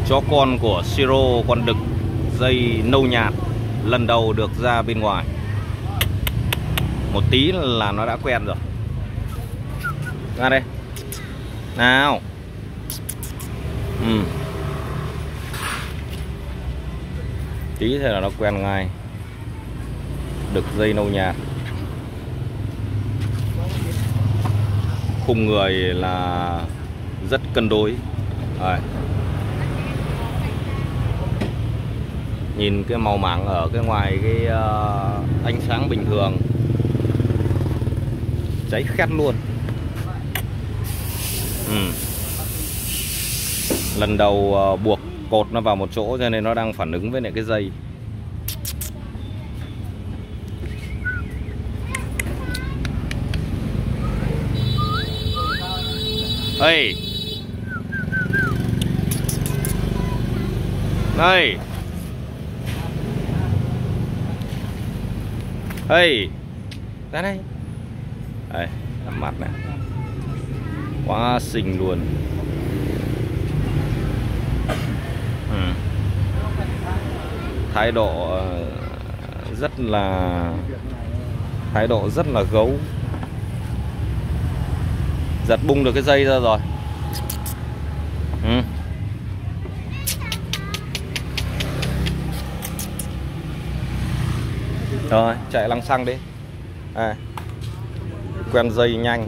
Chó con của Siro, con đực dây nâu nhạt, lần đầu được ra bên ngoài. Một tí là nó đã quen rồi. Ra đây. Nào. Tí thế là nó quen ngay. Đực dây nâu nhạt. Khung người là rất cân đối. Rồi. Nhìn cái màu mảng ở cái ngoài cái ánh sáng bình thường, cháy khét luôn. Lần đầu buộc cột nó vào một chỗ cho nên nó đang phản ứng với lại cái dây. Hey. Đây. Hey. Ra đây. Đây, mặt này. Quá xinh luôn. Thái độ rất là gấu. Giật bung được cái dây ra rồi. Rồi, chạy lăng xăng đi. À, quen dây nhanh.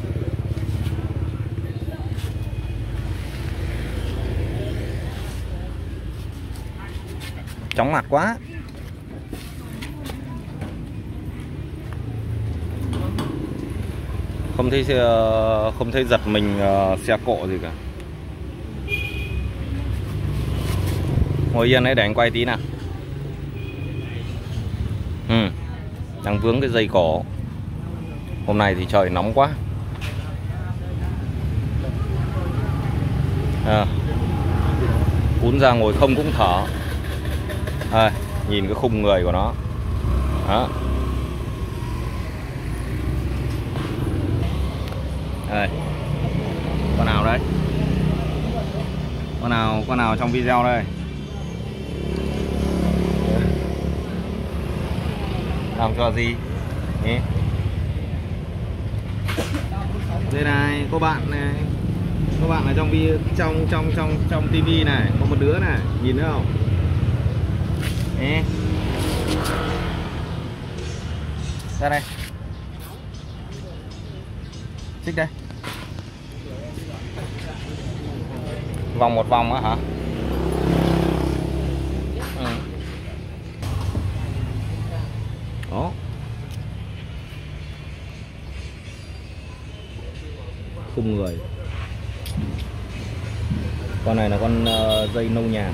Chóng mặt quá. Không thấy giật mình xe cộ gì cả. Ngồi yên đấy để anh quay tí nào. Đang vướng cái dây cổ. Hôm nay thì trời nóng quá. Cún ra ngồi không cũng thở. Nhìn cái khung người của nó. Đó. Đây. Con nào đấy? Con nào trong video đây? Làm cho gì? Nhé. Đây này, có bạn này. Có bạn ở trong tivi này, có một đứa này, nhìn thấy không? Nè. Ra đây. Xích đây. Vòng một vòng á hả? Đó. Khung người. Con này là con dây nâu nhạt.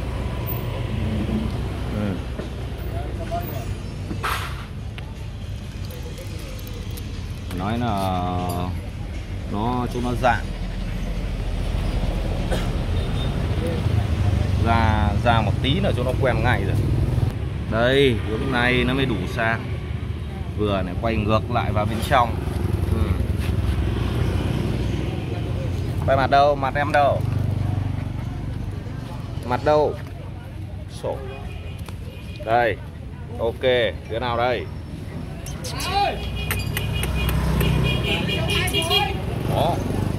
Nói là chúng nó dạng ra một tí là cho nó quen ngay rồi. Đây, hướng này nó mới đủ sang. Vừa này quay ngược lại vào bên trong. Quay mặt đâu? Mặt em đâu? Mặt đâu? Sổ. Đây. Ok, đứa nào đây? Đó.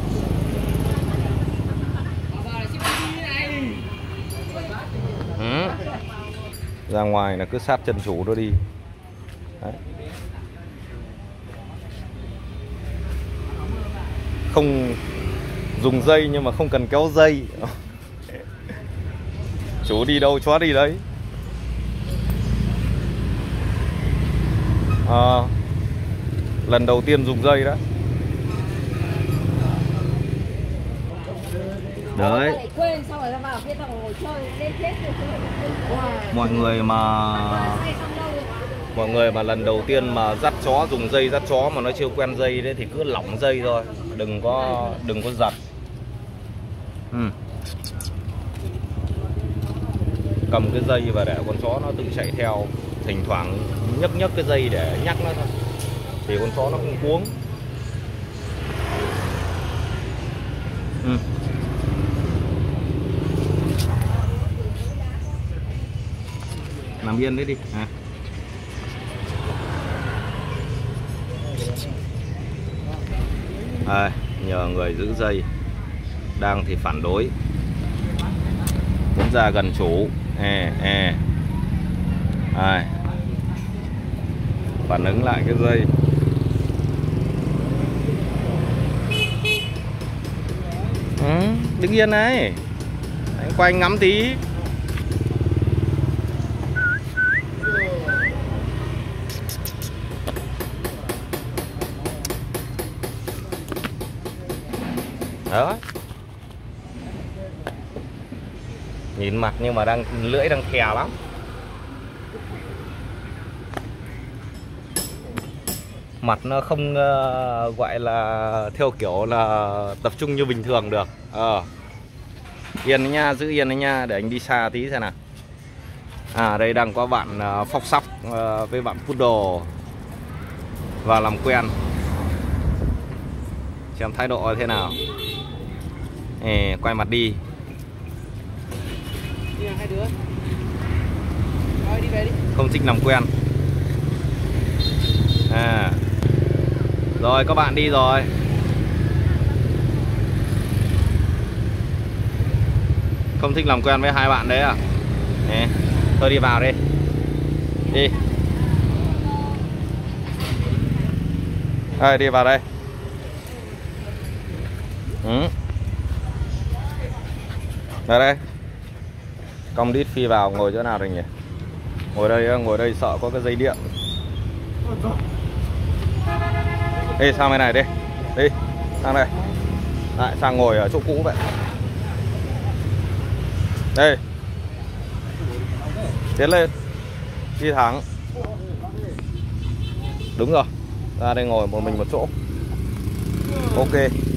Ra ngoài là cứ sát chân chủ nó đi. Đấy. Không dùng dây nhưng mà không cần kéo dây. Chú đi đâu chó đi đấy. Lần đầu tiên dùng dây đó. Đấy. Mọi người mà lần đầu tiên mà dắt chó, dùng dây dắt chó mà nó chưa quen dây đấy thì cứ lỏng dây thôi, đừng có giật. Cầm cái dây và để con chó nó tự chạy theo, thỉnh thoảng nhấc cái dây để nhắc nó thôi thì con chó nó không cuống. nằm yên đấy đi. Nhờ người giữ dây đang thì phản đối, muốn ra gần chủ. Phản ứng lại cái dây. Đứng yên này, anh quay ngắm tí. Đó, nhìn mặt nhưng mà lưỡi đang khè lắm. Mặt nó không gọi là theo kiểu là tập trung như bình thường được. Yên đấy nha, giữ yên đấy nha, để anh đi xa tí xem nào. Đây đang có bạn Phóc Sóc với bạn Poodle vào làm quen, xem thái độ thế nào. Quay mặt đi. Hai đứa. Thôi, đi về đi. Không thích làm quen. Rồi các bạn đi rồi. Không thích làm quen với hai bạn đấy à? Thôi đi vào đi. Đi. Đi vào đây. Ra đây. Cong đít phi vào, ngồi chỗ nào rồi nhỉ? Ngồi đây sợ có cái dây điện. Đi sang bên này đi. Đi, sang đây. Lại sang ngồi ở chỗ cũ vậy. Đây. Tiến lên. Đi thẳng. Đúng rồi. Ra đây ngồi một mình một chỗ. Ok.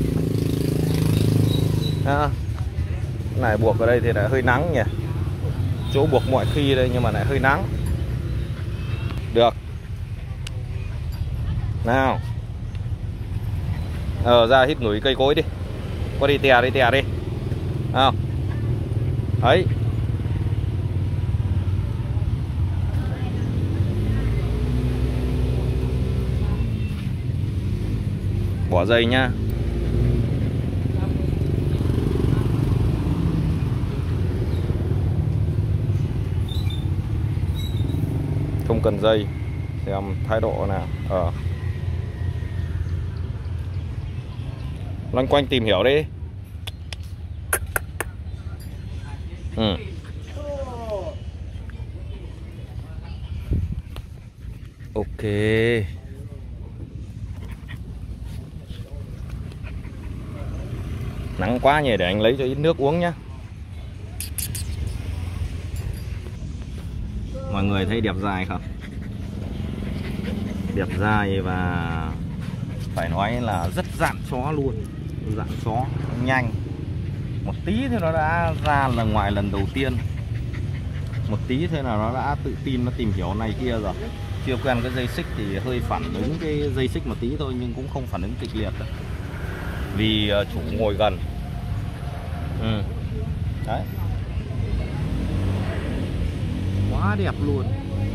Này buộc ở đây thì lại hơi nắng nhỉ. Chỗ buộc mọi khi đây nhưng mà lại hơi nắng. Được. Nào. Ra hít ngửi cây cối đi. Có đi tè đi. Nào. Đấy. Bỏ dây nhá. Không cần dây. Xem thái độ nào. Loanh quanh tìm hiểu đi. Ok. Nắng quá nhỉ, để anh lấy cho ít nước uống nhá. Mọi người thấy đẹp dài không? Đẹp dài và phải nói là rất dạn chó luôn. Dạn chó nhanh. Một tí thôi nó đã ra lần ngoài lần đầu tiên. Một tí thôi là nó đã tự tin, nó tìm hiểu này kia rồi. Chưa quen cái dây xích thì hơi phản ứng cái dây xích một tí thôi, nhưng cũng không phản ứng kịch liệt đâu. Vì chủ ngồi gần. Đấy. Quá đẹp luôn.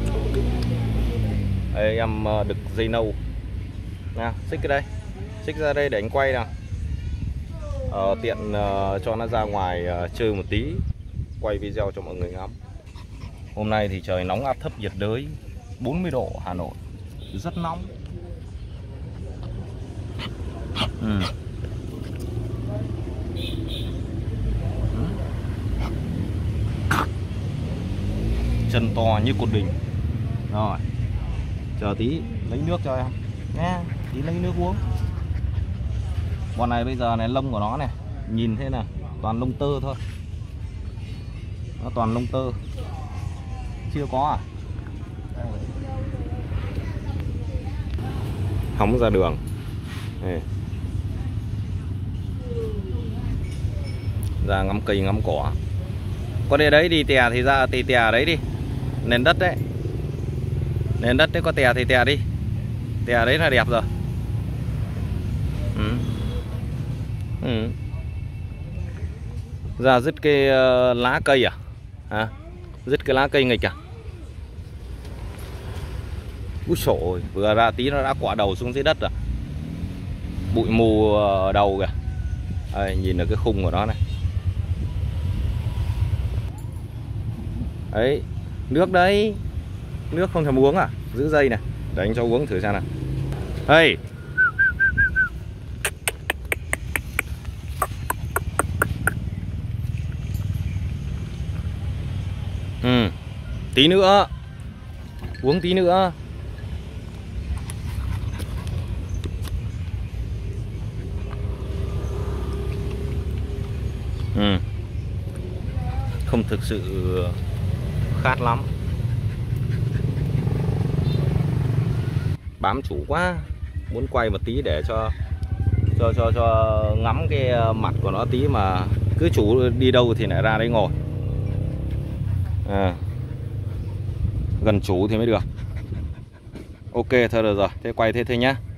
Đây, em đực dây nâu. Nào, xích cái đây. Xích ra đây để anh quay nào. Tiện cho nó ra ngoài chơi một tí. Quay video cho mọi người ngắm. Hôm nay thì trời nóng áp thấp nhiệt đới 40 độ Hà Nội. Rất nóng. Chân to như cột đình. Rồi. Chờ tí lấy nước cho em nha. Tí lấy nước uống. Con này bây giờ này lông của nó này, nhìn thế nào, toàn lông tơ thôi. Nó toàn lông tơ. Chưa có à? Hóng ra đường. Đây. Ra ngắm cây ngắm cỏ. Có đây đấy, đi tè thì ra tè đấy đi. Nền đất đấy. Nền đất đấy, có tè thì tè đi. Tè đấy là đẹp rồi. Ra dứt cái lá cây à? Dứt cái lá cây nghịch à? Úi xổ, vừa ra tí nó đã quạ đầu xuống dưới đất rồi. Bụi mù đầu kìa. Đây, nhìn được cái khung của nó này. Đấy, nước đấy. Nước không thèm uống à? Giữ dây này. Để anh cho uống thử xem nào. Hey. Tí nữa. Uống tí nữa. Không thực sự khát lắm. Bám chủ quá. Muốn quay một tí để cho ngắm cái mặt của nó tí mà cứ chủ đi đâu thì lại ra đấy ngồi. Gần chủ thì mới được. Ok, thôi được rồi. Thế quay thế thôi nhá.